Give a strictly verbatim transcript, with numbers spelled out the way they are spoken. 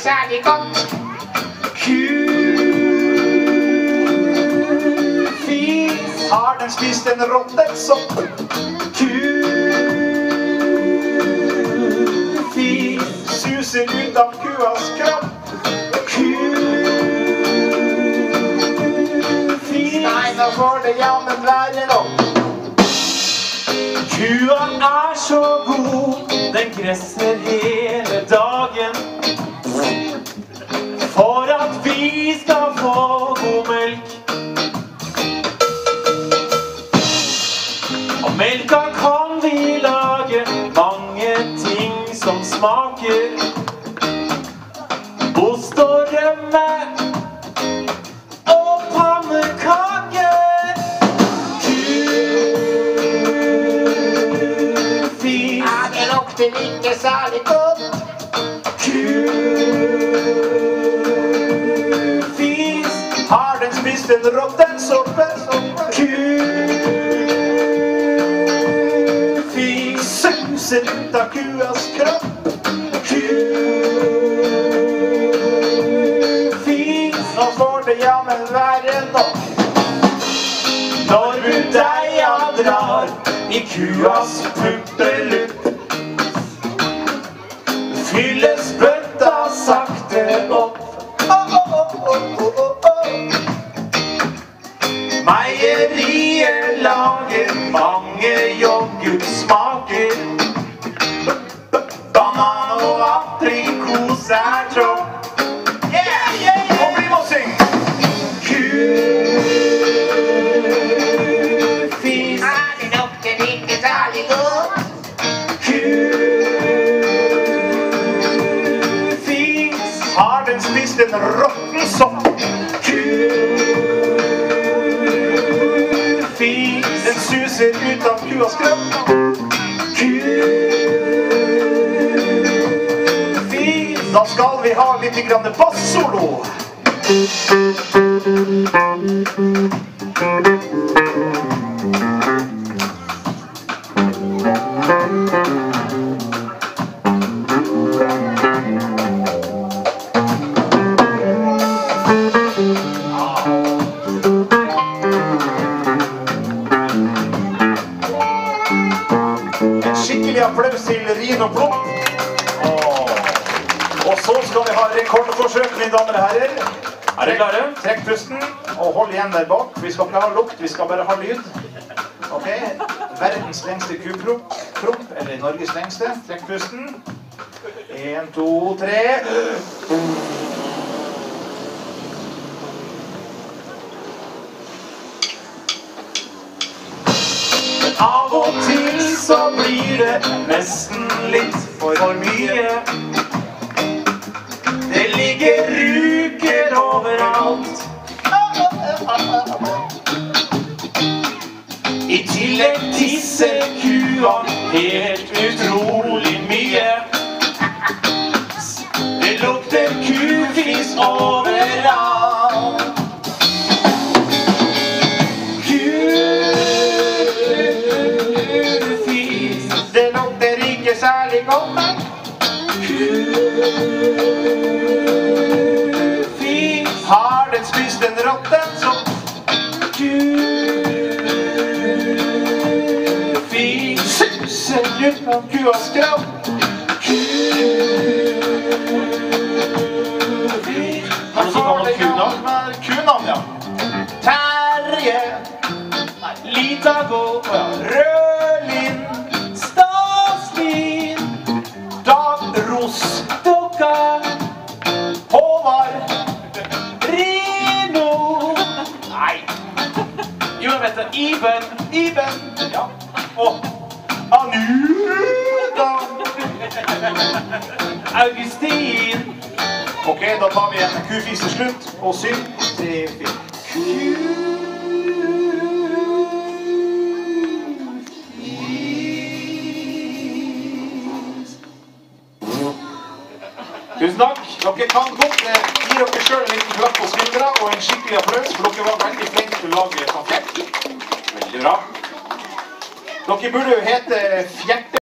særlig godt. Kufis, har den spist en rottesopp? Kufis, suser ut av kuas kropp. Kufis, nei, nå får det jammen være nok. Kua er så god, den gresser hele dagen. For at vi skal få god melk. Av melka kan vi lage mange ting som smaker. Ost og rømme og pannekaker. Kufis, Ja, det lukter ikke særlig godt. Kufis, har den spist en rottesoppe? Kufis, suser ut av kuas kropp. Kufis, nå får det jammen være nok. Når budeia drar i kuas puppelupp, fylles bøtta sakte opp. Oh, oh, oh, oh, oh, oh. Meieriet lager mange yoghurtsmaker. Banan og aprikos er topp. Yeah, yeah, yeah. Og bli med å synge. Kufis, Ja, det lukter ikke særlig godt. Kufis, har den spist en råtten sopp? Kufis, den suser ut av kuas kropp. Kufis, da skal vi ha litt grann bass-solo. En skikkelig applaus til Rino Plump. Og så skal vi ha rekordforsøk, mine damer og herrer. Er dere klare? Trekk pusten og hold igjen der bak. Vi skal ikke ha lukt, vi skal bare ha lyd. Ok, verdens lengste kuprump, eller Norges lengste. Trekk pusten. En, to, tre. Av og til så blir det nesten litt for mye. Det ligger ruker overalt. I tillegg tisser kua helt utrolig mye. Det lukter kufis overalt. Kufis, det lukter ikke særlig godt. Kufis, har den spist en rottesopp? Kufis, suser ut av kuas kropp. Kufis, nå får det jammen kunavn, ja. Terje, Litago, Rødlin, Staslin, Dagros, Dukka, Håvard, Rino. Nei. Jo, jeg vet det. Iben, Iben, ja. Og Anuda. Augustin. Ok, da tar vi en kufis til slutt. Og syng. Tre, fire. Tusen takk. Dere kan godt gi dere selv en liten klapp på skuldra og en skikkelig applaus, for dere var veldig flinke til å lage konfekt. Veldig bra. Dere burde jo hete Fjerte.